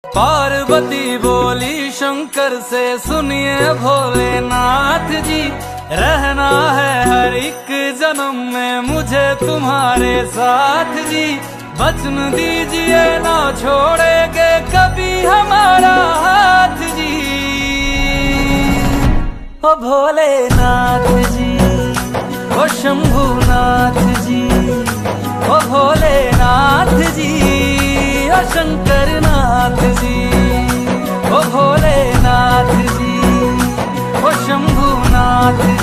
पार्वती बोली शंकर से, सुनिए भोलेनाथ जी, रहना है हर एक जन्म में मुझे तुम्हारे साथ जी। वचन दीजिए ना छोड़ेंगे कभी हमारा हाथ जी। ओ भोलेनाथ जी, ओ शंभुनाथ जी, ओ भोलेनाथ जी, ओ शंकरनाथ जी, ओ भोलेनाथ जी, ओ शंभुनाथ